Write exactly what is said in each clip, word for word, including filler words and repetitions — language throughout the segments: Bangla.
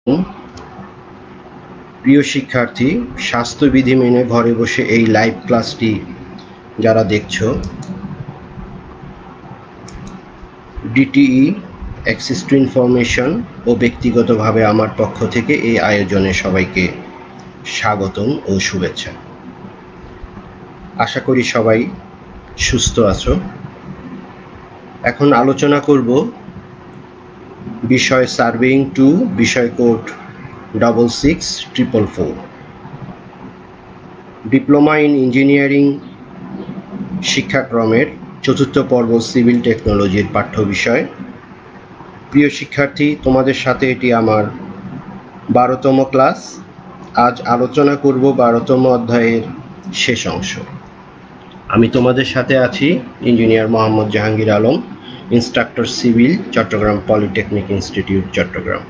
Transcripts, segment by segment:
প্রিয় শিক্ষার্থী, স্বাস্থ্যবিধি মেনে ঘরে বসে এই লাইভ ক্লাসটি যারা দেখছো, ডিটিই, অ্যাক্সেস টু ইনফরমেশন ও ব্যক্তিগতভাবে আমার পক্ষ থেকে এই আয়োজনে সবাইকে স্বাগতম ও শুভেচ্ছা। আশা করি সবাই সুস্থ আছো। এখন আলোচনা করব বিষয় সার্ভেইং টু, বিষয় code double six triple four, diploma in engineering শিক্ষাক্রমের চতুর্থ পর্ব সিভিল টেকনোলজির পাঠ্য বিষয়। প্রিয় শিক্ষার্থী, তোমাদের সাথে এটি আমার বারোতম ক্লাস। আজ আলোচনা করব বারোতম অধ্যায়ের শেষ অংশ। আমি তোমাদের সাথে আছি engineer Mohammad Jahangir Alam, instructor civil, Chattogram polytechnic institute, Chattogram.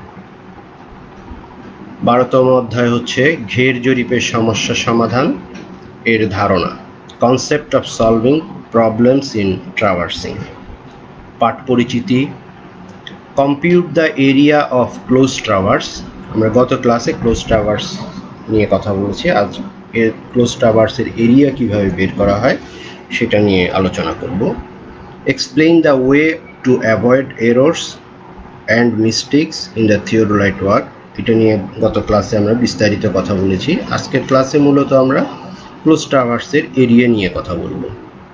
বারোতম অধ্যায় হচ্ছে ঘের জরিপের সমস্যা সমাধান এর ধারণা, concept of solving problems in traversing. পাঠ পরিচিতি, compute the area of close traverse. আমরা গত ক্লাসে ক্লোজ ট্রাভার্স নিয়ে কথা বলেছি। আজ এর ক্লোজ ট্রাভার্সের এরিয়া কিভাবে বের করা হয় সেটা নিয়ে আলোচনা করব। Explain the way to avoid errors and mistakes in the theoretical work. এটা নিয়ে গত ক্লাসে আমরা বিস্তারিত কথা বলেছি। আজকের ক্লাসে মূলত আমরা ক্লোজ ট্রাভার্সের এরিয়া নিয়ে কথা বলবো।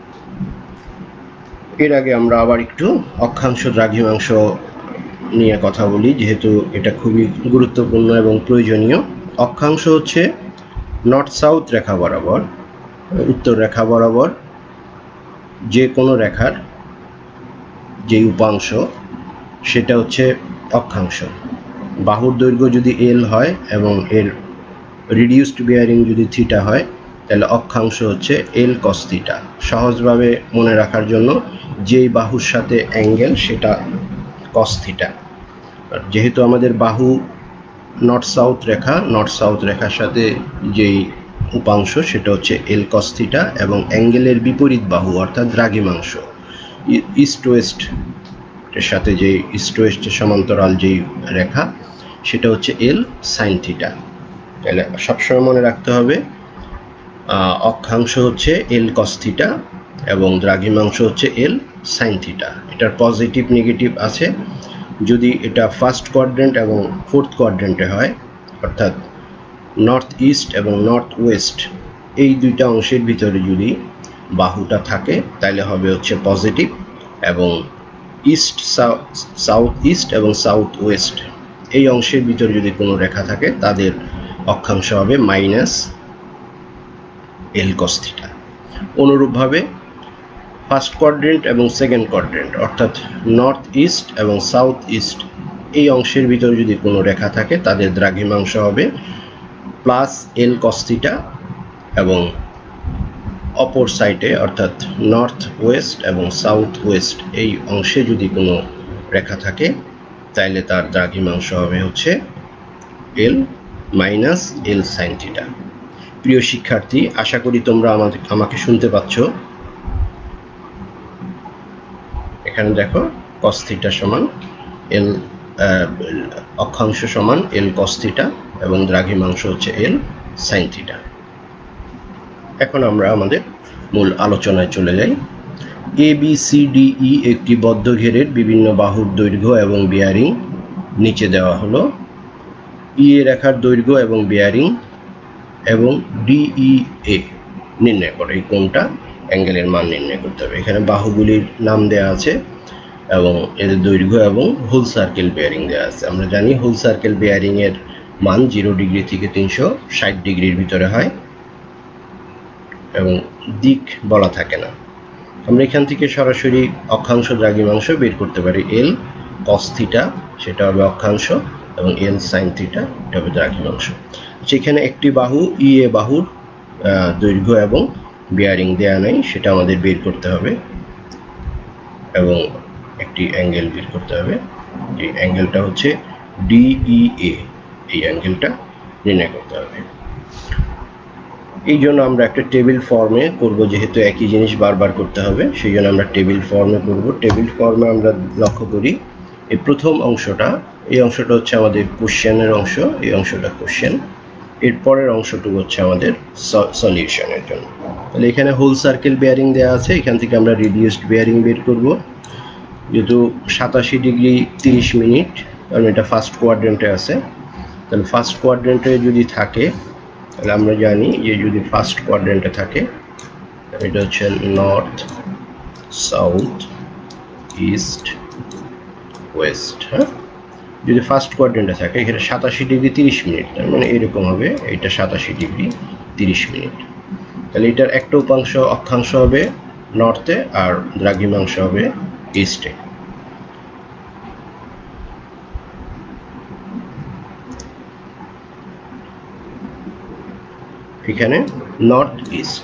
এর আগে আমরা আবার একটু অক্ষাংশ দ্রাঘিমাংশ নিয়ে কথা বলি, যেহেতু এটা খুবই গুরুত্বপূর্ণ এবং প্রয়োজনীয়। অক্ষাংশ হচ্ছে নর্থ সাউথ রেখা বরাবর, উত্তর রেখা বরাবর যে কোনো রেখার যে উপাংশ সেটা হচ্ছে অক্ষাংশ। বাহুর দৈর্ঘ্য যদি এল হয় এবং এর রিডিউসড বিয়ারিং যদি থিটা হয়, তাহলে অক্ষাংশ হচ্ছে এল কস থিটা। সহজভাবে মনে রাখার জন্য যেই বাহুর সাথে অ্যাঙ্গেল সেটা কস থিটা। যেহেতু আমাদের বাহু নর্থ সাউথ রেখা, নর্থ সাউথ রেখার সাথে যেই উপাংশ সেটা হচ্ছে এল কস থিটা, এবং অ্যাঙ্গেলের বিপরীত বাহু অর্থাৎ দ্রাঘিমাংশ ইস্ট ওয়েস্ট এর সাথে যে ইস্ট ওয়েস্টের সমান্তরাল যেই রেখা সেটা হচ্ছে এল সাইন থিটা। তাহলে সবসময় মনে রাখতে হবে অক্ষাংশ হচ্ছে এল কস থিটা এবং দ্রাঘিমাংশ হচ্ছে এল সাইন থিটা। এটার পজিটিভ নেগেটিভ আছে। যদি এটা ফার্স্ট কোয়াড্রেন্ট এবং ফোর্থ কোয়াড্রেন্টে হয়, অর্থাৎ নর্থ ইস্ট এবং নর্থ ওয়েস্ট এই দুইটা অংশের ভিতরে যদি বাহুটা থাকে তাহলে হবে হচ্ছে পজিটিভ, এবং ইস্ট সাউথ ইস্ট এবং সাউথ ওয়েস্ট এই অংশের ভিতরে যদি কোনো রেখা থাকে তাদের অক্ষাংশ হবে মাইনাস এল কস থিটা। অনুরূপভাবে ফার্স্ট কোয়াড্রেন্ট এবং সেকেন্ড কোয়াড্রেন্ট অর্থাৎ নর্থ ইস্ট এবং সাউথ ইস্ট এই অংশের ভিতরে যদি কোনো রেখা থাকে তাদের দ্রাঘিমাংশ হবে প্লাস এল কস থিটা, এবং অপর সাইডে অর্থাৎ নর্থ ওয়েস্ট এবং সাউথ ওয়েস্ট এই অংশে যদি কোনো রেখা থাকে তাহলে তার দ্রাঘিমাংশ হবে হচ্ছে L minus L sine theta. প্রিয় শিক্ষার্থী, আশা করি তোমরা আমাদের আমাকে শুনতে পাচ্ছ। এখানে দেখো কস থিটা সমান এল, অক্ষাংশ সমান এল কস থিটা এবং দ্রাঘিমাংশ হচ্ছে এল সাইন থিটা। এখন আমরা আমাদের মূল আলোচনায় চলে যাই। A B C D E একটি বদ্ধ ঘেরের বিভিন্ন বাহুর দৈর্ঘ্য এবং বিয়ারিং নিচে দেওয়া হলো। ই এ রেখার দৈর্ঘ্য এবং বিয়ারিং এবং ডিই এ নির্ণয় করে এই কোণটা অ্যাঙ্গেলের মান নির্ণয় করতে হবে। এখানে বাহুগুলির নাম দেওয়া আছে এবং এদের দৈর্ঘ্য এবং হোল সার্কেল বিয়ারিং দেওয়া আছে। আমরা জানি হোল সার্কেল বিয়ারিং এর মান জিরো ডিগ্রি থেকে তিনশো ষাট ডিগ্রির ভিতরে হয় এবং দিক বলা থাকে না। আমরা এখান থেকে সরাসরি অক্ষাংশ দ্রাঘিমাংশ বের করতে পারি। এল কস থিটা সেটা হবে অক্ষাংশ এবং এল সাইন থিটা এটা হবে দ্রাঘিমাংশ। সেখানে একটি বাহু ই এ বাহুর দৈর্ঘ্য এবং বিয়ারিং দেয়া নেই, সেটা আমাদের বের করতে হবে, এবং একটি অ্যাঙ্গেল বের করতে হবে। এই অ্যাঙ্গেলটা হচ্ছে ডিই এ, এই অ্যাঙ্গেলটা নির্ণয় করতে হবে। এই জন্য আমরা একটা টেবিল ফর্মে করব, যেহেতু একই জিনিস বারবার করতে হবে সেই জন্য আমরা টেবিল ফর্মে করব। টেবিল ফর্মে আমরা লক্ষ্য করি এই প্রথম অংশটা এই অংশটা হচ্ছে আমাদের কোশ্চেনের অংশ, এই অংশটা কোশ্চেন, এর পরের অংশটুকু হচ্ছে আমাদের সলিউশনের জন্য। তাহলে এখানে হোল সার্কেল বেয়ারিং দেওয়া আছে, এখান থেকে আমরা রিডিউসড বেয়ারিং বের করব। যেহেতু সাতাশি ডিগ্রি তিরিশ মিনিট, কারণ এটা ফার্স্ট কোয়াড্রেন্টে আছে, তাহলে ফার্স্ট কোয়াড্রেন্টে যদি থাকে তাহলে আমরা জানি যে যদি ফার্স্ট কোয়াড্রেন্টে থাকে এটা হচ্ছে নর্থ, সাউথ, ইস্ট, ওয়েস্ট। হ্যাঁ, যদি ফার্স্ট কোয়াড্রেন্টে থাকে এখানে সাতাশি ডিগ্রি তিরিশ মিনিট, তার মানে এরকম হবে, এটা সাতাশি ডিগ্রি তিরিশ মিনিট। তাহলে এটার একটা উপাংশ অক্ষাংশ হবে নর্থে আর দ্রাঘিমাংশ হবে ইস্টে। এখানে নর্থ ইস্ট।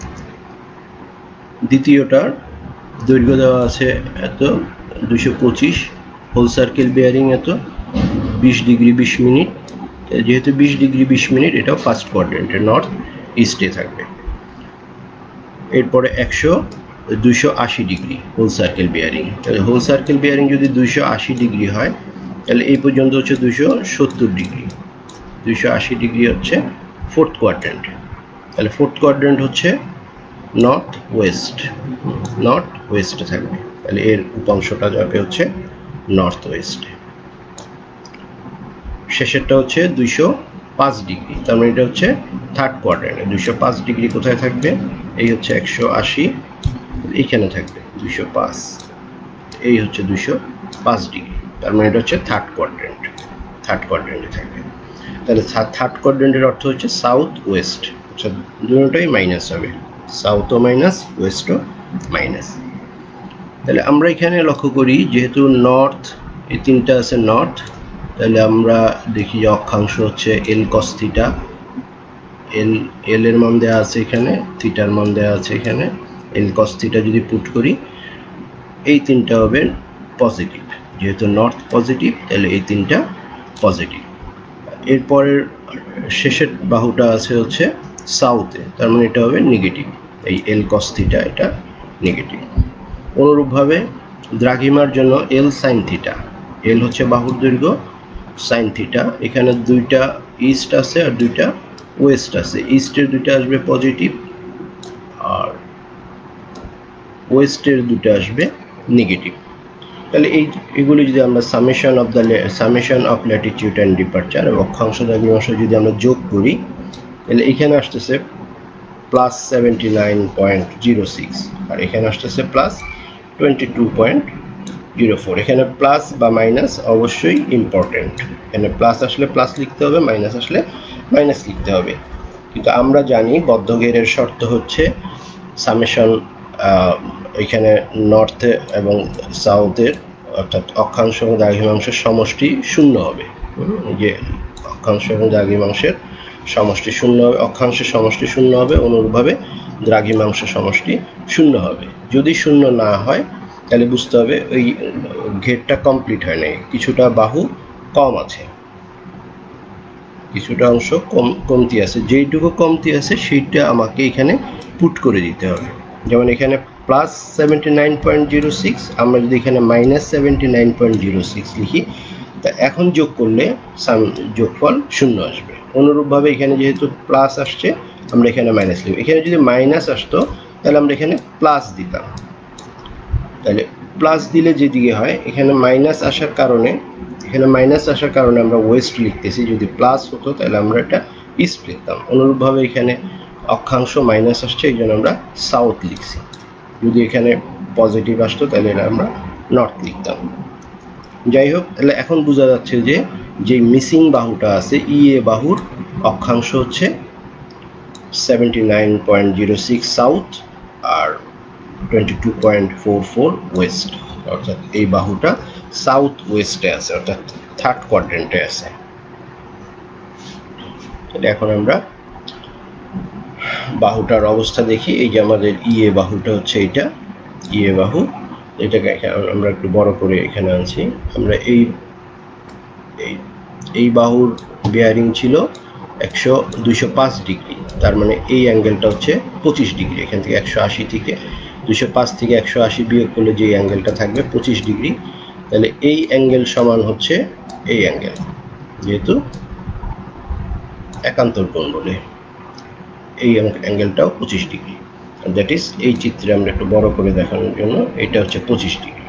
দ্বিতীয়টার দৈর্ঘ্য দেওয়া আছে এত দুশো পঁচিশ, হোল সার্কেল বেয়ারিং এত বিশ ডিগ্রি বিশ মিনিট, যেহেতু বিশ ডিগ্রি বিশ মিনিট এটাও ফার্স্ট কোয়াড্রেন্টে নর্থ ইস্টে থাকবে। এরপরে একশো দুইশো আশি ডিগ্রি হোল সার্কেল বেয়ারিং, তাহলে হোল সার্কেল বেয়ারিং যদি দুইশো আশি ডিগ্রি হয় তাহলে এই পর্যন্ত হচ্ছে দুইশো সত্তর ডিগ্রি, দুইশো আশি ডিগ্রি হচ্ছে ফোর্থ কোয়াড্রেন্ট। তাহলে ফোর্থ কোয়াড্রেন্ট হচ্ছে নর্থ ওয়েস্ট, নর্থ ওয়েস্টে থাকবে, তাহলে এর উপাংশটা যাবে হচ্ছে নর্থ ওয়েস্টে। শেষেরটা হচ্ছে দুইশো পাঁচ ডিগ্রি, তার মানে এটা হচ্ছে থার্ড কোয়াড্রেন্টে। দুইশো পাঁচ ডিগ্রি কোথায় থাকবে, এই হচ্ছে একশো আশি, এইখানে থাকবে দুইশো পাঁচ, এই হচ্ছে দুইশো পাঁচ ডিগ্রি, তার মানে এটা হচ্ছে থার্ড কোয়াড্রেন্ট, থার্ড কোয়াড্রেন্টে থাকবে। তাহলে থার্ড কোয়াড্রেন্টের অর্থ হচ্ছে সাউথ ওয়েস্ট, আচ্ছা দুটোটাই মাইনাস হবে, সাউথও মাইনাস ওয়েস্টও মাইনাস। তাহলে আমরা এখানে লক্ষ্য করি যেহেতু নর্থ, এই তিনটা আছে নর্থ, তাহলে আমরা দেখি যে অক্ষাংশ হচ্ছে এল কস থিটা, এল এল এর মান দেওয়া আছে এখানে, থিটার মান দেওয়া আছে এখানে, এল কস থিটা যদি পুট করি এই তিনটা হবে পজিটিভ, যেহেতু নর্থ পজিটিভ তাহলে এই তিনটা পজিটিভ। এরপরের শেষের বাহুটা আছে হচ্ছে সাউথে, তার মানে এটা হবে নেগেটিভ, এই এল কস থিটা এটা নেগেটিভ। অনুরূপভাবে দ্রাঘিমার জন্য এল সাইন থিটা, এল হচ্ছে বাহুর দৈর্ঘ্য, সাইন থিটা, এখানে দুইটা ইস্ট আছে আর দুইটা ওয়েস্ট আছে, ইস্টের দুইটা আসবে পজিটিভ আর ওয়েস্টের দুটো আসবে নেগেটিভ। তাহলে এই এগুলি যদি আমরা summation of the summation of latitude and departure এবং অক্ষাংশ দ্রাঘিমাংশ যদি আমরা যোগ করি তাহলে এখানে আসতেছে plus seventy nine point zero six আর এখানে আসতেছে plus twenty two point zero four. এখানে প্লাস বা মাইনাস অবশ্যই ইম্পর্টেন্ট, এখানে প্লাস আসলে প্লাস লিখতে হবে, মাইনাস আসলে মাইনাস লিখতে হবে। কিন্তু আমরা জানি বদ্ধঘেরের শর্ত হচ্ছে সামেশন এখানে নর্থে এবং সাউথের অর্থাৎ অক্ষাংশ এবং দ্রাঘিমাংশের সমষ্টি শূন্য হবে, যে অক্ষাংশ এবং দ্রাঘিমাংশের সমষ্টি শূন্য হবে, অক্ষাংশের সমষ্টি শূন্য হবে, অনুরূপভাবে দ্রাঘিমাংশের সমষ্টি শূন্য হবে। যদি শূন্য না হয় তাহলে বুঝতে হবে ওই ঘেরটা কমপ্লিট হয় নাই, কিছুটা বাহু কম আছে, কিছুটা অংশ কম কমতি আছে, যেইটুকু কমতি আছে সেইটা আমাকে এখানে পুট করে দিতে হবে। যেমন এখানে plus seventy nine point zero six, আমরা যদি এখানে minus seventy nine point zero six লিখি তা এখন যোগ করলে যোগফল শূন্য আসবে। অনুরূপভাবে এখানে যেহেতু প্লাস আসছে আমরা এখানে মাইনাস লিখব, এখানে যদি মাইনাস আসতো তাহলে আমরা এখানে প্লাস দিতাম, তাহলে প্লাস দিলে যেদিকে হয় এখানে মাইনাস আসার কারণে, এখানে মাইনাস আসার কারণে আমরা ওয়েস্ট লিখতেছি, যদি প্লাস হতো তাহলে আমরা এটা ইস্ট লিখতাম। অনুরূপভাবে এখানে অক্ষাংশ মাইনাস আসছে এই জন্য আমরা সাউথ লিখছি, যদি এখানে পজিটিভ আসতো তাহলে এটা আমরা নর্থ লিখতাম। যাই হোক, তাহলে এখন বোঝা যাচ্ছে যে যে মিসিং বাহুটা আছে ই এ বাহুর অক্ষাংশ হচ্ছে seventy nine point zero six south আর twenty two point four four west, অর্থাৎ এই বাহুটা সাউথ ওয়েস্টে আছে, অর্থাৎ থার্ড কোয়াড্রেন্টে আছে। এখন আমরা বাহুটার অবস্থা দেখি। এই যে আমাদের ই এ বাহুটা হচ্ছে এইটা, ই এ বাহু, এটাকে আমরা একটু বড় করে এখানে আনছি। আমরা এই এই বাহুর বেয়ারিং ছিল একশো দুইশো পাঁচ ডিগ্রি, তার মানে এই অ্যাঙ্গেলটা হচ্ছে পঁচিশ ডিগ্রি। এখান থেকে একশো আশি থেকে দুইশো পাঁচ থেকে একশো আশি বিয়োগ করলে যে অ্যাঙ্গেলটা থাকবে পঁচিশ ডিগ্রি, তাহলে এই অ্যাঙ্গেল সমান হচ্ছে এই অ্যাঙ্গেল, যেহেতু একান্তর কোণ বলে এই অ্যাঙ্গেলটাও পঁচিশ ডিগ্রি। দ্যাট ইজ এই চিত্রে আমরা একটু বড় করে দেখানোর জন্য এটা হচ্ছে পঁচিশ ডিগ্রি।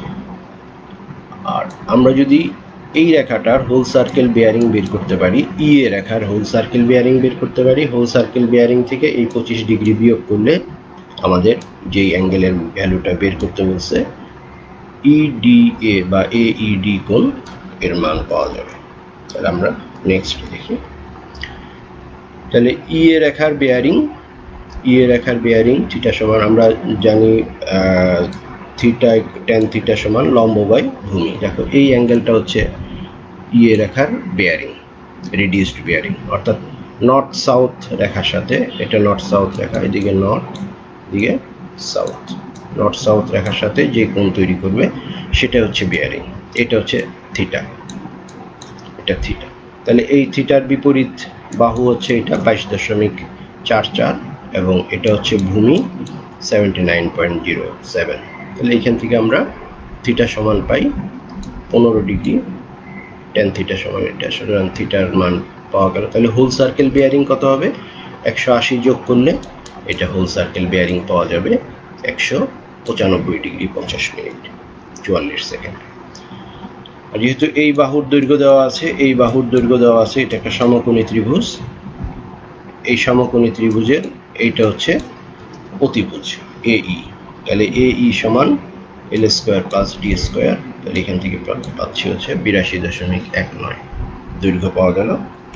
আর আমরা যদি এই রেখাটার হোল সার্কেল বেয়ারিং বের করতে পারি, ই এ রেখার হোল সার্কেল বেয়ারিং বের করতে পারি, হোল সার্কেল বেয়ারিং থেকে এই পঁচিশ ডিগ্রি বিয়োগ করলে আমাদের যেই অ্যাঙ্গেলের ভ্যালুটা বের করতে বলছে ইডিএ বা এইডি কোণ এর মান পাওয়া যাবে। তাহলে আমরা নেক্সট দেখি। তাহলে ই এ রেখার বেয়ারিং, ই এ রেখার বেয়ারিং থিটা সমান আমরা জানি থিটা ট্যান থিটা সমান লম্ব বাই ভূমি। দেখো এই অ্যাঙ্গেলটা হচ্ছে ই এ রেখার বেয়ারিং, রিডিউসড বেয়ারিং, অর্থাৎ নর্থ সাউথ রেখার সাথে, এটা নর্থ সাউথ রেখা, এদিকে নর্থ এদিকে সাউথ, নর্থ সাউথ রেখার সাথে যে কোণ তৈরি করবে সেটা হচ্ছে বেয়ারিং। এটা হচ্ছে থিটা, এটা থিটা। তাহলে এই থিটার বিপরীত বাহু হচ্ছে এটা বাইশ দশমিক চার চার এবং এটা হচ্ছে ভূমি seventy nine point zero seven. তাহলে এইখান থেকে আমরা থিটা সমান পাই পনেরো ডিগ্রি, টেন থিটা সমান এটা, সুতরাং থিটার মান পাওয়া গেল। তাহলে হোল সার্কেল বেয়ারিং কত হবে? একশো আশি যোগ করলে এটা হোল সার্কেল বেয়ারিং পাওয়া যাবে একশো পঁচানব্বই ডিগ্রি পঞ্চাশ মিনিট চুয়াল্লিশ সেকেন্ড। আর যেহেতু এই বাহুর দৈর্ঘ্য দেওয়া আছে, এই বাহুর দৈর্ঘ্য দেওয়া আছে, এটা একটা সমকোণী ত্রিভুজ, এই সমকোণী ত্রিভুজের এইটা হচ্ছে অতিভুজ এই। তাহলে এই সমান L square plus D square. তাহলে এখান থেকে পাচ্ছি হচ্ছে বিরাশি দশমিক এক নয় দৈর্ঘ্য পাওয়া গেল।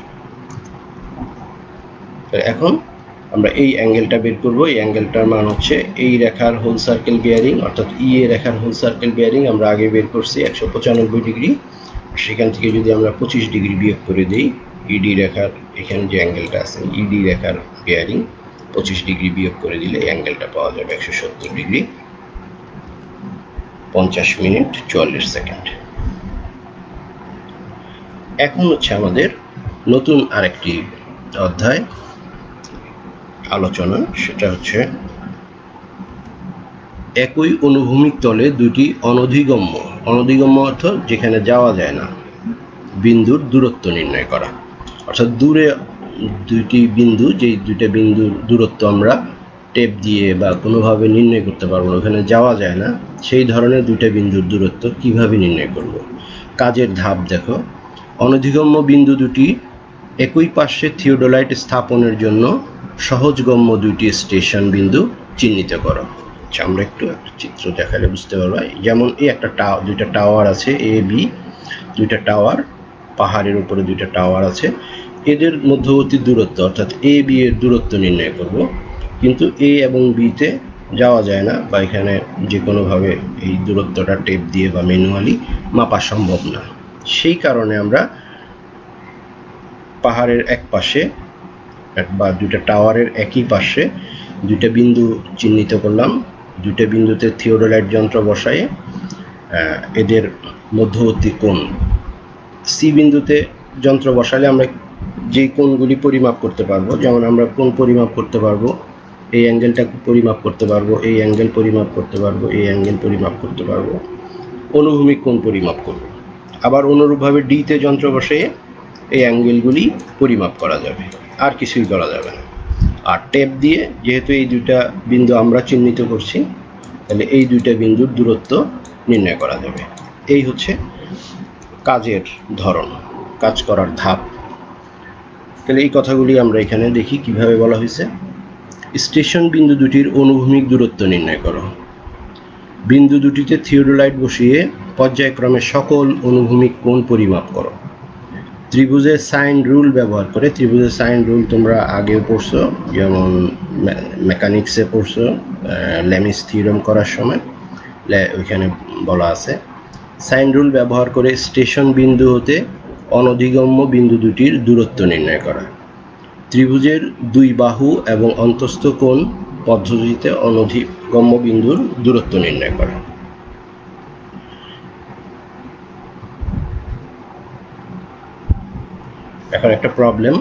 এখন আমরা এই অ্যাঙ্গেলটা বের করব। এই অ্যাঙ্গেলটার মান হচ্ছে এই রেখার হোল সার্কেল বেয়ারিং, অর্থাৎ ই এ রেখার হোল সার্কেল বেয়ারিং আমরা আগে বের করছি একশো পঁচানব্বই ডিগ্রি। সেখান থেকে যদি আমরা পঁচিশ ডিগ্রি বিয়োগ করে দিই, ইডি রেখার এখানে যে অ্যাঙ্গেলটা আছে ইডি রেখার বেয়ারিং পঁচিশ ডিগ্রি বিয়োগ করে দিলে এই অ্যাঙ্গেলটা পাওয়া যাবে একশো সত্তর ডিগ্রি পঞ্চাশ মিনিট চুয়াল্লিশ সেকেন্ড। এখন হচ্ছে আমাদের নতুন আরেকটি অধ্যায় আলোচনা, সেটা হচ্ছে একই অনুভূমিক তলে দুটি অনধিগম্য, অনধিগম্য অর্থ যেখানে যাওয়া যায় না, বিন্দুর দূরত্ব নির্ণয় করা। অর্থাৎ দূরে দুইটি বিন্দু, যেই দুইটা বিন্দুর দূরত্ব আমরা টেপ দিয়ে বা কোনোভাবে নির্ণয় করতে পারবো না, ওখানে যাওয়া যায় না, সেই ধরনের দুইটা বিন্দুর দূরত্ব কিভাবে নির্ণয় করব। কাজের ধাপ দেখো। অনধিগম্য বিন্দু দুটি একই পার্শ্বে থিওডোলাইট স্থাপনের জন্য সহজগম্য দুইটি স্টেশন বিন্দু চিহ্নিত করো। আচ্ছা, আমরা একটু একটা চিত্র দেখালে বুঝতে পারবো। যেমন এই একটা টাওয়ার, দুইটা টাওয়ার আছে এ বি, দুইটা টাওয়ার, পাহাড়ের উপরে দুইটা টাওয়ার আছে, এদের মধ্যবর্তী দূরত্ব অর্থাৎ এ বি এর দূরত্ব নির্ণয় করব। কিন্তু এ এবং বিতে যাওয়া যায় না, বা এখানে যে কোনোভাবে এই দূরত্বটা টেপ দিয়ে বা ম্যানুয়ালি মাপা সম্ভব না। সেই কারণে আমরা পাহাড়ের এক পাশে বা দুইটা টাওয়ারের একই পাশে দুইটা বিন্দু চিহ্নিত করলাম। দুইটা বিন্দুতে থিওডোলাইট যন্ত্র বসায়ে এদের মধ্যবর্তী কোণ, সি বিন্দুতে যন্ত্র বসালে আমরা যে কোণগুলি পরিমাপ করতে পারবো, যেমন আমরা কোণ পরিমাপ করতে পারবো, এই অ্যাঙ্গেলটা পরিমাপ করতে পারবো, এই অ্যাঙ্গেল পরিমাপ করতে পারবো, এই অ্যাঙ্গেল পরিমাপ করতে পারবো, অনুভূমিক কোণ পরিমাপ করব। আবার অনুরূপভাবে ডিতে যন্ত্র বসিয়ে এই অ্যাঙ্গেলগুলি পরিমাপ করা যাবে, আর কিছুই করা যাবে না। আর টেপ দিয়ে যেহেতু এই দুইটা বিন্দু আমরা চিহ্নিত করছি, তাহলে এই দুইটা বিন্দুর দূরত্ব নির্ণয় করা যাবে। এই হচ্ছে কাজের ধরন, কাজ করার ধাপ। তাহলে এই কথাগুলি আমরা এখানে দেখি কিভাবে বলা হয়েছে। স্টেশন বিন্দু দুটির অনুভূমিক দূরত্ব নির্ণয় করো। বিন্দু দুটিতে থিওডোলাইট বসিয়ে পর্যায়ক্রমে সকল অনুভূমিক কোণ পরিমাপ করো। ত্রিভুজের সাইন রুল ব্যবহার করে, ত্রিভুজের সাইন রুল তোমরা আগেও পড়ছো, যেমন মেকানিক্সে পড়ছো, ল্যামিস থিওরেম করার সময় ওইখানে বলা আছে। সাইন রুল ব্যবহার করে স্টেশন বিন্দু হতে অনধিগম্য বিন্দু দুটির দূরত্ব নির্ণয় করা। ত্রিভুজের দুই বাহু এবং অন্তস্থ কোণ পদ্ধতিতে অনধিগম্য বিন্দুর দূরত্ব নির্ণয় করা। এখন একটা প্রবলেম,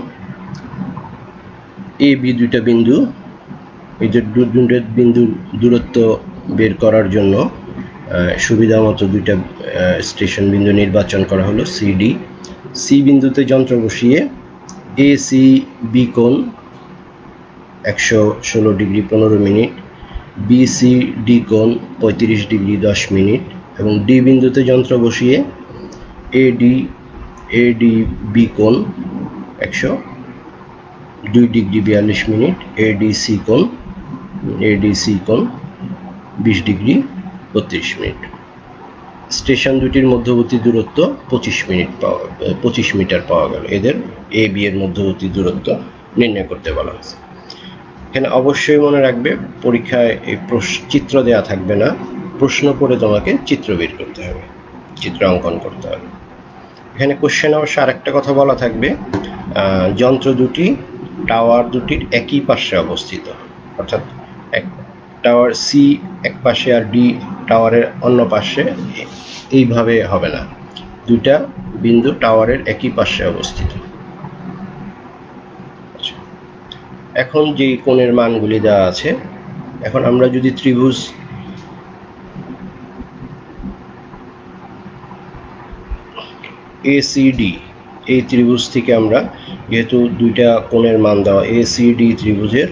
এ বি দুইটা বিন্দু, এই যে দুইটা বিন্দুর দূরত্ব বের করার জন্য সুবিধা মতো দুইটা স্টেশন বিন্দু নির্বাচন করা হলো সি ডি। সি বিন্দুতে যন্ত্র বসিয়ে এ সি বি কোণ একশো ষোলো ডিগ্রি পনেরো মিনিট, বি সি ডি কোণ পঁয়ত্রিশ ডিগ্রি দশ মিনিট এবং ডি বিন্দুতে যন্ত্র বসিয়ে A D A D B কোণ একশো দুই ডিগ্রি বিয়াল্লিশ মিনিট, এ ডি সি কোণ এ ডি সি কোণ বিশ ডিগ্রি বত্রিশ মিনিট। স্টেশন দুটির মধ্যবর্তী দূরত্ব পঁচিশ মিনিট পাওয়া পঁচিশ মিটার পাওয়া গেল। এদের এ বি এর মধ্যবর্তী দূরত্ব নির্ণয় করতে বলা হয়েছে। এখানে অবশ্যই মনে রাখবে পরীক্ষায় এই চিত্র দেওয়া থাকবে না, প্রশ্ন করে তোমাকে চিত্র বের করতে হবে, চিত্র অঙ্কন করতে হবে। এখানে কোশ্চেন অবশ্য আরেকটা কথা বলা থাকবে, যন্ত্র দুটি টাওয়ার দুটির একই পাশে অবস্থিত, অর্থাৎ এক টাওয়ার সি এক পাশে আর ডি টাওয়ারের অন্য পাশে, এইভাবে হবে না, দুইটা বিন্দু টাওয়ারের একই পাশে অবস্থিত। এখন যে কোণের মানগুলি দেওয়া আছে, এখন আমরা যদি ত্রিভুজ এ সি ডি এই ত্রিভুজ থেকে আমরা যেহেতু দুইটা কোণের মান দেওয়া এ সি ডি ত্রিভুজের,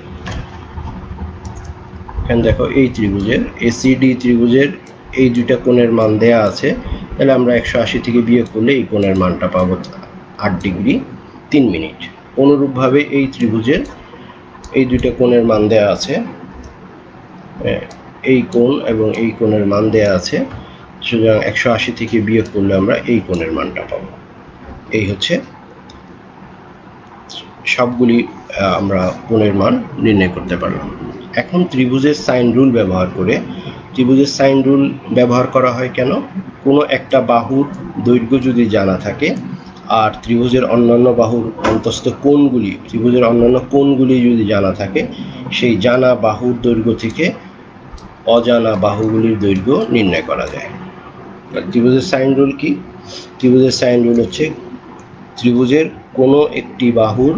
এখানে দেখো এই ত্রিভুজের এ সি ডি ত্রিভুজের এই দুইটা কোণের মান দেয়া আছে, তাহলে আমরা একশো আশি থেকে বিয়োগ করলে এই কোণের মানটা পাবো আট ডিগ্রি তিন মিনিট। অনুরূপভাবে এই ত্রিভুজের এই দুইটা কোণের মান দেয়া আছে, এই কোণ এবং এই কোণের মান দেয়া আছে, সুতরাং একশো আশি থেকে বিয়োগ করলে আমরা এই কোণের মানটা পাবো। এই হচ্ছে সবগুলি আমরা কোণের মান নির্ণয় করতে পারলাম। এখন ত্রিভুজের সাইন রুল ব্যবহার করে, ত্রিভুজের সাইন রুল ব্যবহার করা হয় কেন? কোনো একটা বাহুর দৈর্ঘ্য যদি জানা থাকে আর ত্রিভুজের অন্যান্য বাহুর অন্তস্থ কোণগুলি, ত্রিভুজের অন্যান্য কোণগুলি যদি জানা থাকে, সেই জানা বাহুর দৈর্ঘ্য থেকে অজানা বাহুগুলির দৈর্ঘ্য নির্ণয় করা যায়। ত্রিভুজের সাইন রুল কি? ত্রিভুজের সাইন রুল হচ্ছে ত্রিভুজের কোনো একটি বাহুর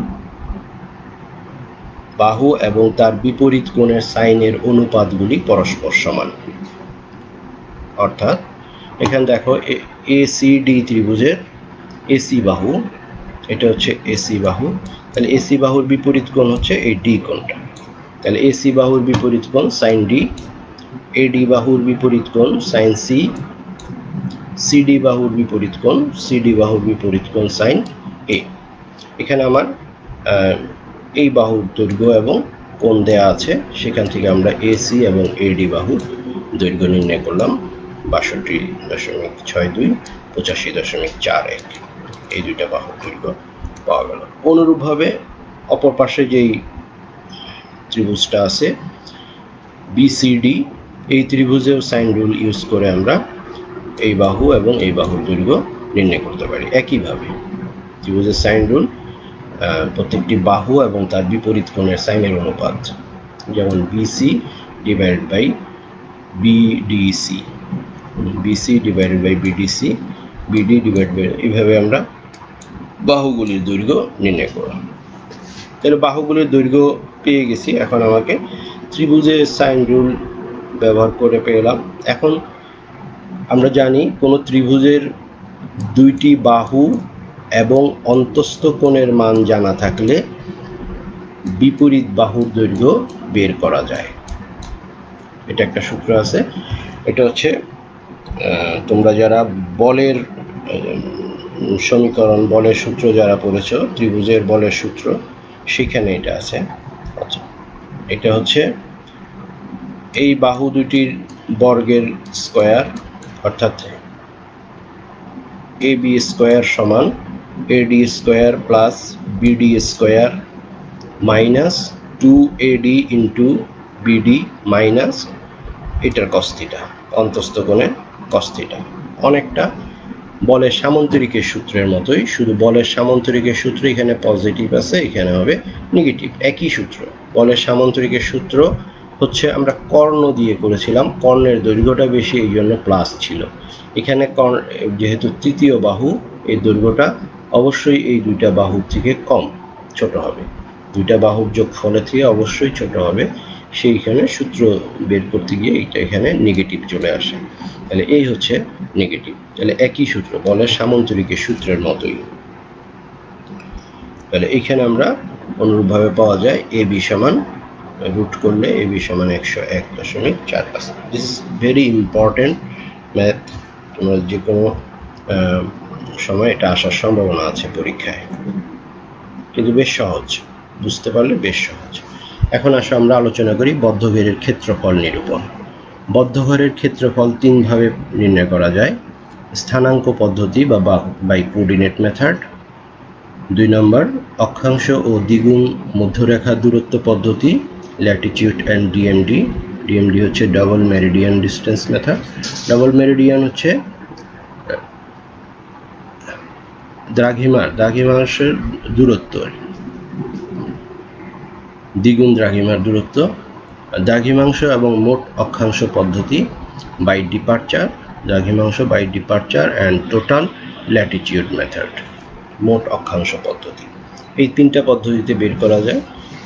বাহু এবং তার বিপরীত কোণের সাইনের অনুপাতগুলি পরস্পর সমান। অর্থাৎ এখানে দেখো এ সি ডি ত্রিভুজের এসি বাহু, এটা হচ্ছে এসি বাহু, তাহলে এসি বাহুর বিপরীত কোণ হচ্ছে এই ডি কোণটা, তাহলে এসি বাহুর বিপরীত কোণ সাইন ডি, এডি বাহুর বিপরীত কোণ সাইন সি, সিডি বাহুর বিপরীত কোণ সিডি বাহুর বিপরীত কোণ সাইন এ। এখানে আমার এই বাহুর দৈর্ঘ্য এবং কোণ দেয়া আছে, সেখান থেকে আমরা এসি এবং এডি বাহুর দৈর্ঘ্য নির্ণয় করলাম বাষট্টি দশমিক ছয় দুই পঁচাশি দশমিক চার এক, এই দুইটা বাহুর দৈর্ঘ্য পাওয়া গেল। অনুরূপভাবে অপর পাশে যেই ত্রিভুজটা আছে বিসিডি, এই ত্রিভুজেও সাইন রুল ইউজ করে আমরা এই বাহু এবং এই বাহুর দৈর্ঘ্য নির্ণয় করতে পারি। একইভাবে ত্রিভুজের সাইন রুল প্রত্যেকটি বাহু এবং তার বিপরীত কোণের সাইনের অনুপাত, যেমন BC divided by BDC, BC divided by BDC, BD divide by, এইভাবে আমরা বাহুগুলির দৈর্ঘ্য নির্ণয় করলাম। তাহলে বাহুগুলির দৈর্ঘ্য পেয়ে গেছি, এখন আমাকে ত্রিভুজের সাইন রুল ব্যবহার করে পেলাম। এখন আমরা জানি কোনো ত্রিভুজের দুইটি বাহু এবং অন্তস্থ কোণের মান জানা থাকলে বিপরীত বাহুর দৈর্ঘ্য বের করা যায়। এটা একটা সূত্র আছে, এটা হচ্ছে তোমরা যারা বলের সমীকরণ, বলের সূত্র যারা পড়েছ, ত্রিভুজের বলের সূত্র, সেখানে এটা আছে। আচ্ছা, এটা হচ্ছে এই বাহু দুটির বর্গের স্কয়ার, অর্থাৎ এ বি স্কয়ার সমান AD square plus BD square minus two AD into BD minus এটার কস থিটা, অন্তস্থ কোণের কস থিটা। অনেকটা বলের সামান্তরিকের সূত্রের মতোই, শুধু বলের সামান্তরিকের সূত্র এখানে পজিটিভ আছে, এখানে হবে নেগেটিভ। একই সূত্র, বলের সামান্তরিকের সূত্র হচ্ছে আমরা কর্ণ দিয়ে করেছিলাম, কর্ণের দৈর্ঘ্যটা বেশি, এই জন্য প্লাস ছিল। এখানে কর্ণ যেহেতু তৃতীয় বাহু, এই দৈর্ঘ্যটা অবশ্যই এই দুইটা বাহুর থেকে কম, ছোট হবে। দুইটা বাহুর যোগফলের থেকে অবশ্যই ছোট হবে, সেইখানে সূত্র বের করতে গিয়ে এটা এখানে নেগেটিভ চলে আসে। তাহলে এই হচ্ছে নেগেটিভ। তাহলে একই সূত্র, বলের সামান্তরিকের সূত্রের মতোই। তাহলে এখানে আমরা অনুরূপভাবে পাওয়া যায় এ বি সমান রুট করলে এ বি সমান একশো এক দশমিক চার পাঁচ। This is very important math. তোমরা যে কোনো সময় এটা আসার সম্ভাবনা আছে পরীক্ষায়, কিন্তু বেশ সহজ, বুঝতে পারলে বেশ সহজ। এখন আসো আমরা আলোচনা করি বদ্ধঘেরের ক্ষেত্রফল নিরূপণ। বদ্ধঘরের ক্ষেত্রফল তিনভাবে নির্ণয় করা যায়: স্থানাঙ্ক পদ্ধতি বা বাই কোঅর্ডিনেট মেথড, দুই নম্বর অক্ষাংশ ও দ্বিগুণ মধ্যরেখা দূরত্ব পদ্ধতি, ল্যাটিটিউড অ্যান্ড ডিএমডি। ডিএমডি হচ্ছে double meridian distance method. Double meridian হচ্ছে দ্রাঘিমার দ্রাঘিমাংশের দূরত্ব, দ্বিগুণ দ্রাঘিমার দূরত্ব। দ্রাঘিমাংশ এবং মোট অক্ষাংশ পদ্ধতি বাই ডিপারচার, দ্রাঘিমাংশ by departure and total latitude method, মোট অক্ষাংশ পদ্ধতি। এই তিনটা পদ্ধতিতে বের করা যায়,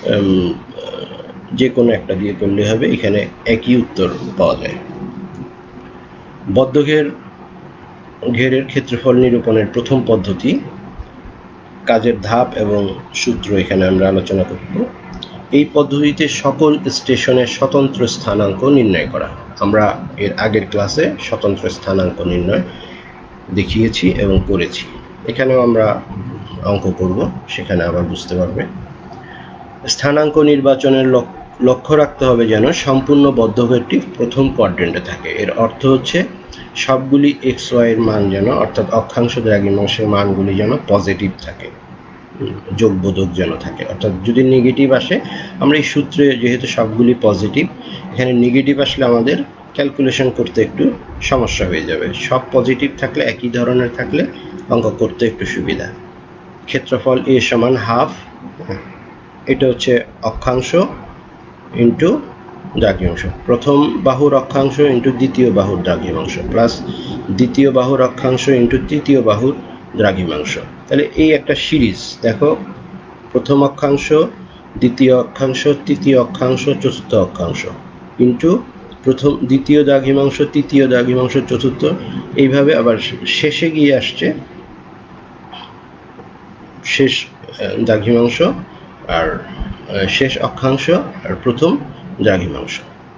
যে কোনো একটা দিয়ে করলে হবে, এখানে একই উত্তর পাওয়া যায়। বদ্ধঘের ঘেরের ক্ষেত্রফল নিরূপণের প্রথম পদ্ধতি, কাজের ধাপ এবং সূত্র এখানে আমরা আলোচনা করব। এই পদ্ধতিতে সকল স্টেশনের স্বতন্ত্র স্থানাঙ্ক নির্ণয় করা। আমরা এর আগের ক্লাসে স্বতন্ত্র স্থানাঙ্ক নির্ণয় দেখিয়েছি এবং করেছি। এখানেও আমরা অঙ্ক করব, সেখানে আবার বুঝতে পারবে। স্থানাঙ্ক নির্বাচনের লক্ষ্য রাখতে হবে যেন সম্পূর্ণ বদ্ধঘেরটি প্রথম কোয়াড্রেন্টে থাকে। এর অর্থ হচ্ছে সবগুলি এক্স ওয়াই এর মান যেন, অর্থাৎ অক্ষাংশ দ্রাঘিমাংশের মানগুলি যেন পজিটিভ থাকে, যোগবোধক যেন থাকে। অর্থাৎ যদি নেগেটিভ আসে, আমরা এই সূত্রে যেহেতু সবগুলি পজিটিভ, এখানে নেগেটিভ আসলে আমাদের ক্যালকুলেশন করতে একটু সমস্যা হয়ে যাবে। সব পজিটিভ থাকলে, একই ধরনের থাকলে অঙ্ক করতে একটু সুবিধা। ক্ষেত্রফল এ সমান হাফ, এটা হচ্ছে অক্ষাংশ ইন্টু দ্রাঘিমাংশ, প্রথম বাহুর অক্ষাংশ ইন্টু দ্বিতীয় বাহুর দ্রাঘিমাংশ, প্লাস দ্বিতীয় বাহুর অক্ষাংশ ইন্টু তৃতীয় বাহুর দ্রাঘিমাংশ। তাহলে এই একটা সিরিজ দেখো, প্রথম অক্ষাংশ, দ্বিতীয় অক্ষাংশ, তৃতীয় অক্ষাংশ, চতুর্থ অক্ষাংশ ইন্টু প্রথম দ্বিতীয় দ্রাঘিমাংশ, তৃতীয় দ্রাঘিমাংশ, চতুর্থ, এইভাবে আবার শেষে গিয়ে আসছে শেষ দ্রাঘিমাংশ আর শেষ অক্ষাংশ আর প্রথম দ্রাঘিমাংশ।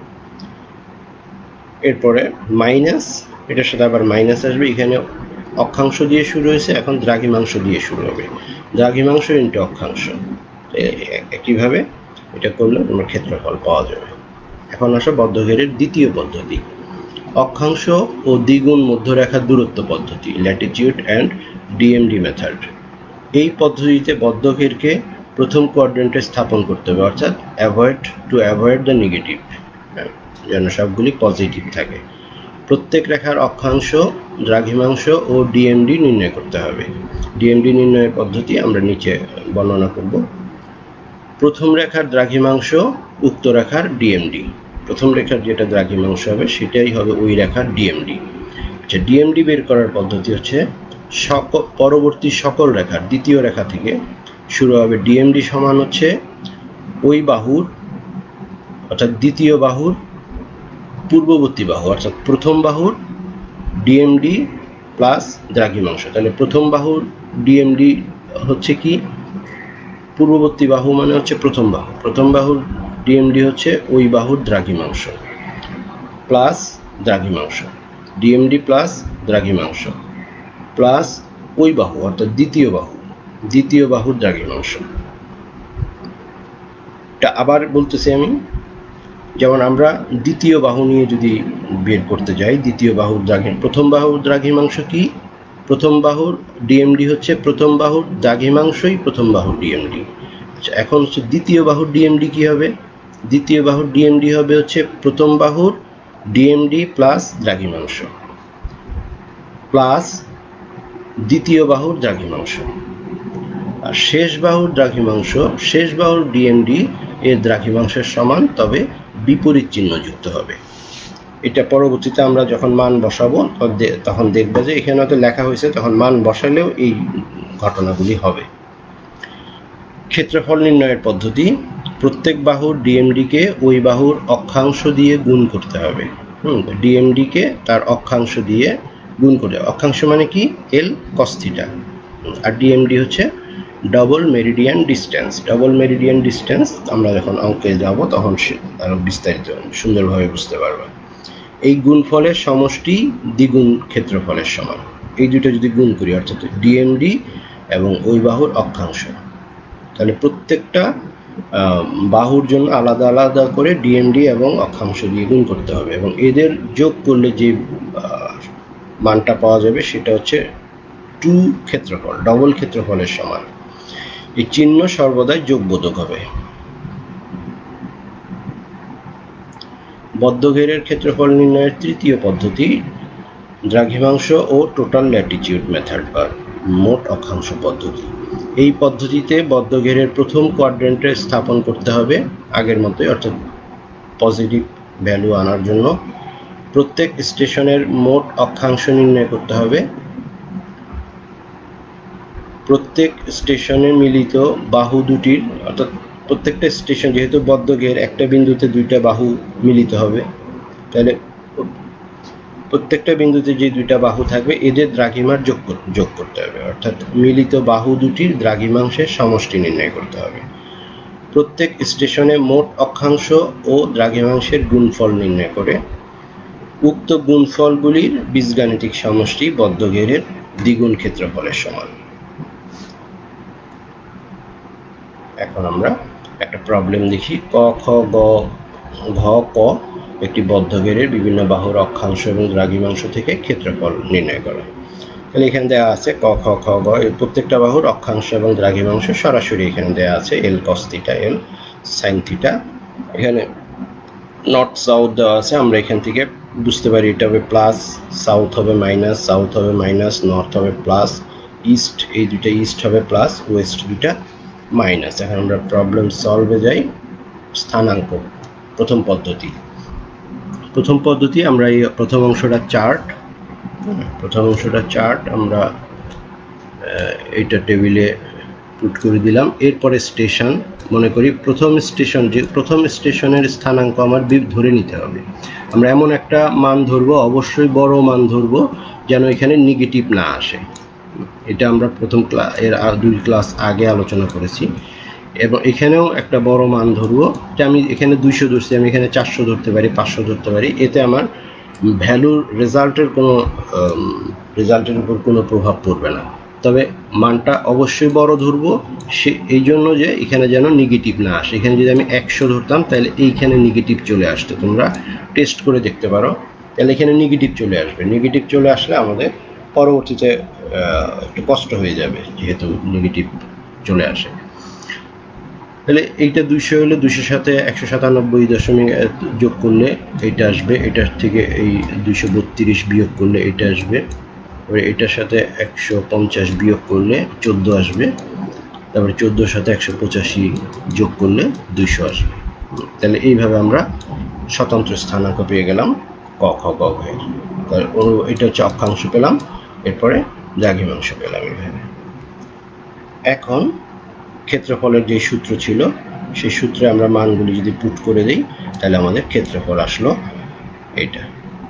এরপরে মাইনাস, এটার সাথে আবার মাইনাস আসবে। এখানে অক্ষাংশ দিয়ে শুরু হয়েছে, এখন দ্রাঘিমাংশ দিয়ে শুরু হবে, দ্রাঘিমাংশ ইন্টু অক্ষাংশ। একইভাবে এটা করলে তোমার ক্ষেত্রফল পাওয়া যাবে। এখন আসো বদ্ধঘেরের দ্বিতীয় পদ্ধতি, অক্ষাংশ ও দ্বিগুণ মধ্যরেখার দূরত্ব পদ্ধতি, ল্যাটিটিউড অ্যান্ড ডিএমডি মেথড। এই পদ্ধতিতে বদ্ধঘেরকে প্রথম কোয়াড্রেন্টে স্থাপন করতে হবে, অর্থাৎ avoid to avoid the negative, যেন সবগুলি পজিটিভ থাকে। প্রত্যেক রেখার অক্ষাংশ, দ্রাঘিমাংশ ও ডিএমডি নির্ণয় করতে হবে। ডিএমডি নির্ণয়ের পদ্ধতি আমরা নিচে বর্ণনা করব। প্রথম রেখার দ্রাঘিমাংশ উক্ত রেখার ডিএমডি, প্রথম রেখার যেটা দ্রাঘিমাংশ হবে সেটাই হবে ওই রেখার ডিএমডি। আচ্ছা, ডিএমডি বের করার পদ্ধতি হচ্ছে সকল পরবর্তী সকল রেখার দ্বিতীয় রেখা থেকে শুরু হবে। ডিএমডি সমান হচ্ছে ওই বাহুর, অর্থাৎ দ্বিতীয় বাহুর পূর্ববর্তী বাহু, অর্থাৎ প্রথম বাহুর ডিএমডি প্লাস দ্রাঘিমাংশ। তাহলে প্রথম বাহুর ডিএমডি হচ্ছে কি, পূর্ববর্তী বাহু মানে হচ্ছে প্রথম বাহু, প্রথম বাহুর ডিএমডি হচ্ছে ওই বাহুর দ্রাঘিমাংশ প্লাস দ্রাঘিমাংশ, ডিএমডি প্লাস দ্রাঘিমাংশ প্লাস ওই বাহু অর্থাৎ দ্বিতীয় বাহু, দ্বিতীয় বাহুর দ্রাঘিমাংশ। এটা আবার বলতেছি আমি, যেমন আমরা দ্বিতীয় বাহু নিয়ে যদি বের করতে যাই, দ্বিতীয় বাহুর দ্রাঘিম, প্রথম বাহুর দ্রাঘিমাংশ কি, প্রথম বাহুর ডিএমডি হচ্ছে প্রথম বাহুর দ্রাঘিমাংশই প্রথম বাহুর ডিএমডি। আচ্ছা, এখন হচ্ছে দ্বিতীয় বাহুর ডিএমডি কি হবে, দ্বিতীয় বাহুর ডিএমডি হবে হচ্ছে প্রথম বাহুর ডিএমডি প্লাস দ্রাঘিমাংশ প্লাস দ্বিতীয় বাহুর দ্রাঘিমাংশ, আর শেষ বাহুর দ্রাঘিমাংশ, শেষ বাহুর ডিএমডি এর দ্রাঘিমাংশের সমান, তবে বিপরীত চিহ্ন যুক্ত হবে। এটা পরবর্তীতে আমরা যখন মান বসাবো তখন দেখবে যে এখানে হয়তো লেখা হয়েছে, তখন মান বসালেও এই ঘটনাগুলি হবে। ক্ষেত্রফল নির্ণয়ের পদ্ধতি, প্রত্যেক বাহুর ডিএমডি কে ওই বাহুর অক্ষাংশ দিয়ে গুণ করতে হবে। হুম ডিএমডি কে তার অক্ষাংশ দিয়ে গুণ করে, অক্ষাংশ মানে কি এল কস থিটা, আর ডিএমডি হচ্ছে double meridian distance. Double meridian distance আমরা যখন অঙ্কে যাব তখন আরো বিস্তারিত সুন্দরভাবে বুঝতে পারবো। এই গুণফলের সমষ্টি দ্বিগুণ ক্ষেত্রফলের সমান। এই দুটো যদি গুণ করি অর্থাৎ ডিএমডি এবং ওই বাহুর অক্ষাংশ, তাহলে প্রত্যেকটা বাহুর জন্য আলাদা আলাদা করে ডিএমডি এবং অক্ষাংশ দিয়ে গুণ করতে হবে, এবং এদের যোগ করলে যে মানটা পাওয়া যাবে সেটা হচ্ছে টু ক্ষেত্রফল, ডবল ক্ষেত্রফলের সমান। এই চিহ্ন সর্বদাই যোগবোধক হবে। বদ্ধঘেরের ক্ষেত্রফল নির্ণয়ের তৃতীয় পদ্ধতি দ্রাঘিমাংশ ও টোটাল ল্যাটিটিউড মেথড বা মোট অক্ষাংশ পদ্ধতি। এই পদ্ধতিতে বদ্ধঘেরের প্রথম কোয়াড্রেন্টে স্থাপন করতে হবে আগের মতোই, অর্থাৎ পজিটিভ ভ্যালু আনার জন্য প্রত্যেক স্টেশনের মোট অক্ষাংশ নির্ণয় করতে হবে। প্রত্যেক স্টেশনে মিলিত বাহু দুটির, অর্থাৎ প্রত্যেকটা স্টেশন যেহেতু বদ্ধঘের একটা বিন্দুতে দুইটা বাহু মিলিত হবে, তাহলে প্রত্যেকটা বিন্দুতে যে দুইটা বাহু থাকবে এদের দ্রাঘিমার যোগ যোগ করতে হবে, অর্থাৎ মিলিত বাহু দুটির দ্রাঘিমাংশের সমষ্টি নির্ণয় করতে হবে। প্রত্যেক স্টেশনে মোট অক্ষাংশ ও দ্রাঘিমাংশের গুণফল নির্ণয় করে উক্ত গুণফলগুলির বীজগাণিতিক সমষ্টি বদ্ধঘেরের দ্বিগুণ ক্ষেত্রফলের সমান। এখন আমরা একটা প্রবলেম দেখি। ক খ গ ঘ ক একটি বদ্ধঘেরের বিভিন্ন বাহুর অক্ষাংশ এবং দ্রাঘিমাংশ থেকে ক্ষেত্রফল নির্ণয় করা। তাহলে এখানে দেওয়া আছে ক খ খ গ এর প্রত্যেকটা বাহুর অক্ষাংশ এবং দ্রাঘিমাংশ সরাসরি এখানে দেওয়া আছে, L cos theta, L sine theta. এখানে নর্থ সাউথ দেওয়া আছে, আমরা এখান থেকে বুঝতে পারি এটা হবে প্লাস, সাউথ হবে মাইনাস, সাউথ হবে মাইনাস, নর্থ হবে প্লাস, ইস্ট এই দুইটা ইস্ট হবে প্লাস, ওয়েস্ট দুইটা মাইনাস। এখন আমরা প্রবলেম সলভে যাই। স্থানাঙ্ক প্রথম পদ্ধতি। প্রথম পদ্ধতি আমরা এই প্রথম অংশটা চার্ট, প্রথম অংশটা চার্ট আমরা এইটা টেবিলে পুট করে দিলাম। এরপরে স্টেশন, মনে করি প্রথম স্টেশন, যে প্রথম স্টেশনের স্থানাঙ্ক আমার ধরে নিতে হবে। আমরা এমন একটা মান ধরবো, অবশ্যই বড় মান ধরবো যেন এখানে নেগেটিভ না আসে। এটা আমরা প্রথম ক্লাস এর দুই ক্লাস আগে আলোচনা করেছি। এবং এখানেও একটা বড় মান ধরবো, যে আমি এখানে দুইশো ধরছি, আমি এখানে চারশো ধরতে পারি, পাঁচশো ধরতে পারি। এতে আমার ভ্যালুর রেজাল্টের কোনো রেজাল্টের উপর কোনো প্রভাব পড়বে না, তবে মানটা অবশ্যই বড় ধরবো সে এই জন্য যে এখানে যেন নেগেটিভ না আসে। এখানে যদি আমি একশো ধরতাম তাহলে এইখানে নেগেটিভ চলে আসতো, তোমরা টেস্ট করে দেখতে পারো। তাহলে এখানে নেগেটিভ চলে আসবে, নেগেটিভ চলে আসলে আমাদের পরবর্তীতে একটু কষ্ট হয়ে যাবে যেহেতু নেগেটিভ চলে আসে। তাহলে এইটা দুইশো হলে দুইশোর সাথে একশো সাতানব্বই দশমিক যোগ করলে এইটা আসবে, এটার থেকে এই দুইশো বত্রিশ বিয়োগ করলে এটা আসবে, তারপরে এটার সাথে একশো পঞ্চাশ বিয়োগ করলে চোদ্দো আসবে, তারপরে চোদ্দোর সাথে একশো পঁচাশি যোগ করলে দুইশো আসবে। তাহলে এইভাবে আমরা স্বতন্ত্র স্থানাঙ্ক পেয়ে গেলাম ক খ গ ঘ। তাহলে এটা হচ্ছে অক্ষাংশ পেলাম, এরপরে দ্রাঘিমাংশ পেলাম এইভাবে। এখন ক্ষেত্রফলের যে সূত্র ছিল সেই সূত্রে আমরা মানগুলি যদি পুট করে দিই তাহলে আমাদের ক্ষেত্রফল আসলো এটা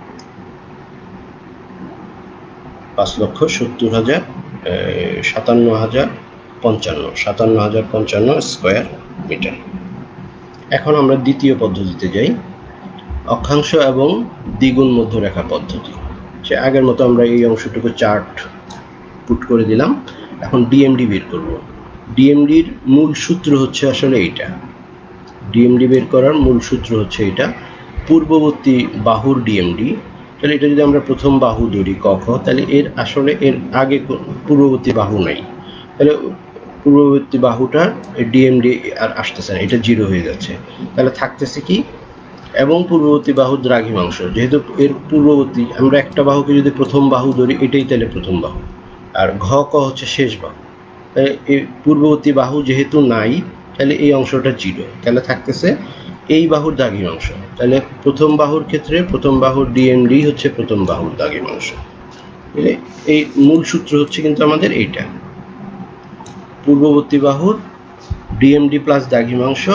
পাঁচ লক্ষ সত্তর হাজার সাতান্ন হাজার পঞ্চান্ন সাতান্ন হাজার পঞ্চান্ন স্কোয়ার মিটার। এখন আমরা দ্বিতীয় পদ্ধতিতে যাই, অক্ষাংশ এবং দ্বিগুণ মধ্যরেখা পদ্ধতি। সে আগের মতো আমরা এই অংশটুকু চার্ট পুট করে দিলাম। এখন ডিএমডি বের করব। ডিএমডির মূল সূত্র হচ্ছে আসলে এইটা, ডিএমডি বের করার মূল সূত্র হচ্ছে এটা, পূর্ববর্তী বাহুর ডিএমডি। তাহলে এটা যদি আমরা প্রথম বাহু ধরি ক খ, তাহলে এর আসলে এর আগে পূর্ববর্তী বাহু নাই, তাহলে পূর্ববর্তী বাহুটার ডিএমডি আর আসতেছে না, এটা জিরো হয়ে যাচ্ছে। তাহলে থাকতেছে কি, এবং পূর্ববর্তী বাহুর দ্রাঘিমাংশ, যেহেতু এর পূর্ববর্তী আমরা একটা বাহুকে যদি প্রথম বাহু ধরি এটাই তাহলে প্রথম বাহু, আর ঘ ক হচ্ছে শেষ বাহু। তাহলে এই পূর্ববর্তী বাহু যেহেতু নাই তাহলে এই অংশটা জিরো, তাহলে থাকতেছে এই বাহুর দ্রাঘিমাংশ। তাহলে প্রথম বাহুর ক্ষেত্রে প্রথম বাহুর ডিএমডি হচ্ছে প্রথম বাহুর দ্রাঘিমাংশ। এই মূল সূত্র হচ্ছে কিন্তু আমাদের এইটা, পূর্ববর্তী বাহুর ডিএমডি প্লাস দ্রাঘিমাংশ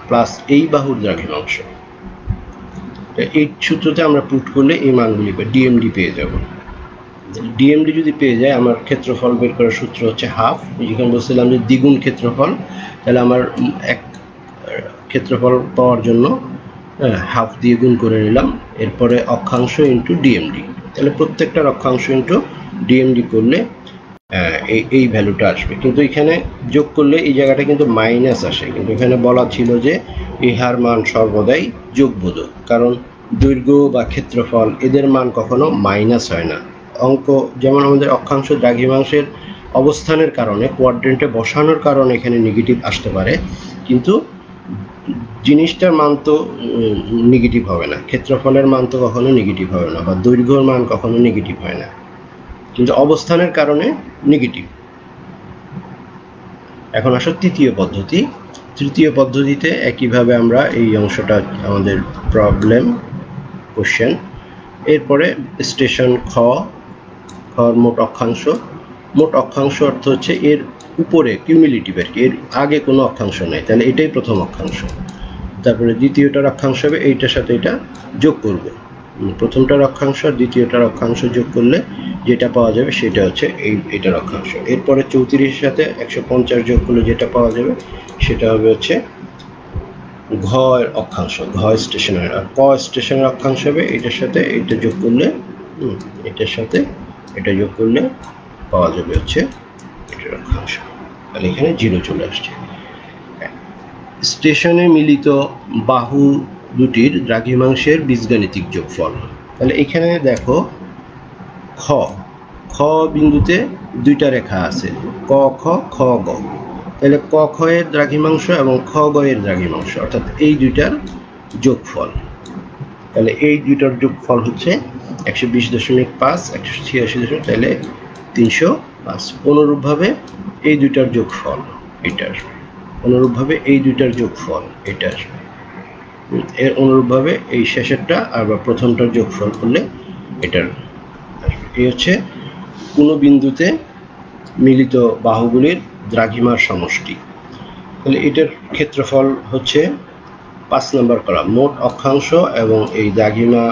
প্লাস এই বাহুর দ্রাঘিমাংশ, এই সূত্রতে আমরা পুট করলে এই মানগুলি ডিএমডি পেয়ে যাব। ডিএমডি যদি পেয়ে যায়, আমার ক্ষেত্রফল বের করার সূত্র হচ্ছে হাফ। যেখানে বলছিলাম যে দ্বিগুণ ক্ষেত্রফল, তাহলে আমার এক ক্ষেত্রফল পাওয়ার জন্য হাফ দিয়ে গুণ করে নিলাম, এরপরে অক্ষাংশ ইন্টু ডিএমডি, তাহলে প্রত্যেকটার অক্ষাংশ ইন্টু ডিএমডি করলে এই এই ভ্যালুটা আসবে। কিন্তু এখানে যোগ করলে এই জায়গাটা কিন্তু মাইনাস আসে, কিন্তু এখানে বলা ছিল যে ইহার মান সর্বদাই যোগবোধক, কারণ দৈর্ঘ্য বা ক্ষেত্রফল এদের মান কখনো মাইনাস হয় না। অঙ্ক যেমন আমাদের অক্ষাংশ দ্রাঘিমাংশের অবস্থানের কারণে কোয়াড্রেন্টে বসানোর কারণে এখানে নেগেটিভ আসতে পারে, কিন্তু জিনিসটার মান তো নেগেটিভ হবে না, ক্ষেত্রফলের মান তো কখনো নেগেটিভ হবে না, বা দৈর্ঘ্যের মান কখনো নেগেটিভ হয় না, কিন্তু অবস্থানের কারণে নেগেটিভ। এখন আসো তৃতীয় পদ্ধতি। তৃতীয় পদ্ধতিতে একইভাবে আমরা এই অংশটা আমাদের প্রবলেম কোশ্চেন, এরপরে স্টেশন খ, খর মোট অক্ষাংশ। মোট অক্ষাংশ অর্থ হচ্ছে এর উপরে কিউমিলেটিভ আর কি, এর আগে কোনো অক্ষাংশ নেই, তাহলে এটাই প্রথম অক্ষাংশ। তারপরে দ্বিতীয়টার অক্ষাংশ হবে এইটার সাথে এটা যোগ করবে, প্রথমটার অক্ষাংশ আর দ্বিতীয়টার অক্ষাংশ যোগ করলে যেটা পাওয়া যাবে সেটা হচ্ছে এই এটার অক্ষাংশ। এরপরে চৌত্রিশের সাথে একশো পঞ্চাশ যোগ করলে যেটা পাওয়া যাবে সেটা হবে হচ্ছে ঘ এর অক্ষাংশ, ঘ স্টেশনের। আর ক স্টেশনের অক্ষাংশ হবে এটার সাথে এটা যোগ করলে, এটার সাথে এটা যোগ করলে পাওয়া যাবে হচ্ছে এটার অক্ষাংশ, তাহলে এখানে জিরো চলে আসছে। স্টেশনে মিলিত বাহু দুটির দ্রাঘিমাংশের বীজগাণিতিক যোগফল। তাহলে এখানে দেখো খ খ বিন্দুতে দুইটা রেখা আছে, ক খ খ গ, তাহলে ক খ এর দ্রাঘিমাংশ এবং খ গ এর দ্রাঘিমাংশ অর্থাৎ এই দুইটার যোগফল, তাহলে এই দুইটার যোগফল হচ্ছে একশো বিশ দশমিক পাঁচ, একশো ছিয়াশি দশমিক, তাহলে তিনশো পাঁচ। অনুরূপভাবে এই দুইটার যোগফল এটা আসবে, অনুরূপভাবে এই দুইটার যোগফল এটা আসবে, এর অনুরূপভাবে এই শেষেরটা আবার প্রথমটার যোগফল করলে এটার আসবে। এই হচ্ছে কোনো বিন্দুতে মিলিত বাহুগুলির দ্রাঘিমার সমষ্টি। তাহলে এটার ক্ষেত্রফল হচ্ছে পাঁচ নম্বর কলাম, মোট অক্ষাংশ এবং এই দ্রাঘিমা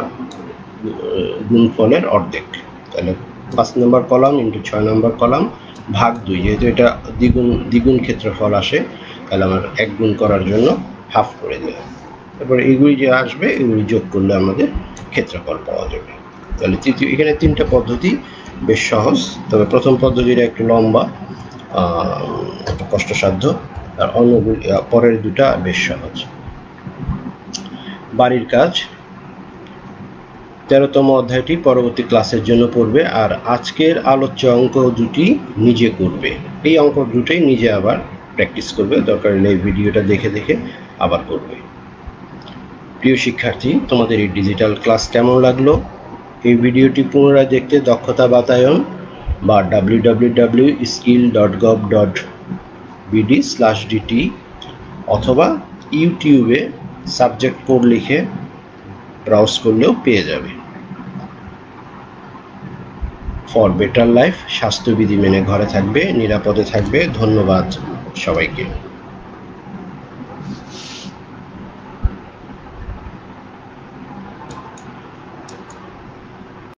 গুণফলের অর্ধেক, তাহলে পাঁচ নম্বর কলাম ইন্টু ছয় নম্বর কলাম ভাগ দুই, যেহেতু এটা দ্বিগুণ দ্বিগুণ ক্ষেত্রফল আসে তাহলে আমার এক গুণ করার জন্য হাফ করে দিলাম। তারপরে এগুলি যে আসবে এগুলি যোগ করলে আমাদের ক্ষেত্রফল পাওয়া যাবে। তাহলে তৃতীয়, এখানে তিনটা পদ্ধতি বেশ সহজ, তবে প্রথম পদ্ধতিটা একটু লম্বা, একটু কষ্টসাধ্য, আর অন্যগুলি পরের দুটা বেশ সহজ। বাড়ির কাজ, তেরোতম অধ্যায়টি পরবর্তী ক্লাসের জন্য পড়বে, আর আজকের আলোচ্য অঙ্ক দুটি নিজে করবে। এই অঙ্ক দুটোই নিজে আবার প্র্যাকটিস করবে, দরকার হলে এই ভিডিওটা দেখে দেখে আবার করবে। প্রিয় শিক্ষার্থী, তোমাদের এই ডিজিটাল ক্লাস কেমন লাগলো? এই ভিডিওটি পুনরায় দেখতে দক্ষতা বাতায়ন বা W W W dot skill dot gov dot BD slash DT অথবা ইউটিউবে সাবজেক্ট কোড লিখে ব্রাউজ করলেও পেয়ে যাবে। ফর বেটার লাইফ, স্বাস্থ্যবিধি মেনে ঘরে থাকবে, নিরাপদে থাকবে। ধন্যবাদ সবাইকে।